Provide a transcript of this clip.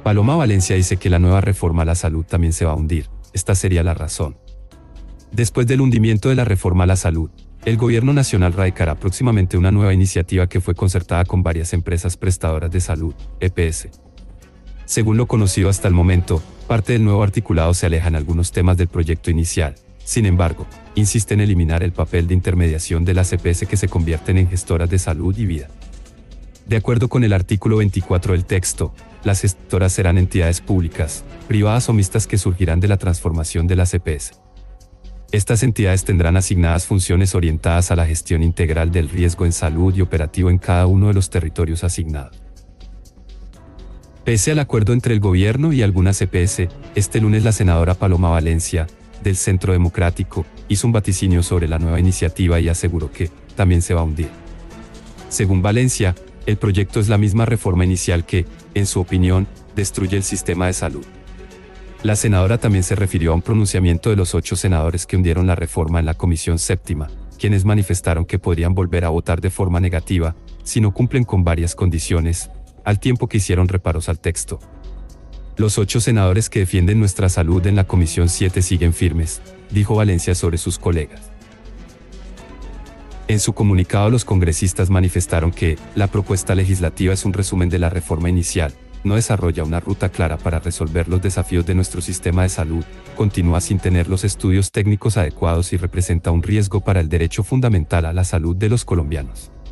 Paloma Valencia dice que la nueva reforma a la salud también se va a hundir. Esta sería la razón. Después del hundimiento de la reforma a la salud, el gobierno nacional radicará próximamente una nueva iniciativa que fue concertada con varias empresas prestadoras de salud, EPS. Según lo conocido hasta el momento, parte del nuevo articulado se aleja en algunos temas del proyecto inicial. Sin embargo, insiste en eliminar el papel de intermediación de las EPS que se convierten en gestoras de salud y vida. De acuerdo con el artículo 24 del texto, las gestoras serán entidades públicas, privadas o mixtas que surgirán de la transformación de las EPS. Estas entidades tendrán asignadas funciones orientadas a la gestión integral del riesgo en salud y operativo en cada uno de los territorios asignados. Pese al acuerdo entre el gobierno y algunas EPS, este lunes la senadora Paloma Valencia, del Centro Democrático, hizo un vaticinio sobre la nueva iniciativa y aseguró que también se va a hundir. Según Valencia, el proyecto es la misma reforma inicial que, en su opinión, destruye el sistema de salud. La senadora también se refirió a un pronunciamiento de los 8 senadores que hundieron la reforma en la Comisión Séptima, quienes manifestaron que podrían volver a votar de forma negativa si no cumplen con varias condiciones, al tiempo que hicieron reparos al texto. Los 8 senadores que defienden nuestra salud en la Comisión 7 siguen firmes, dijo Valencia sobre sus colegas. En su comunicado, los congresistas manifestaron que la propuesta legislativa es un resumen de la reforma inicial, no desarrolla una ruta clara para resolver los desafíos de nuestro sistema de salud, continúa sin tener los estudios técnicos adecuados y representa un riesgo para el derecho fundamental a la salud de los colombianos.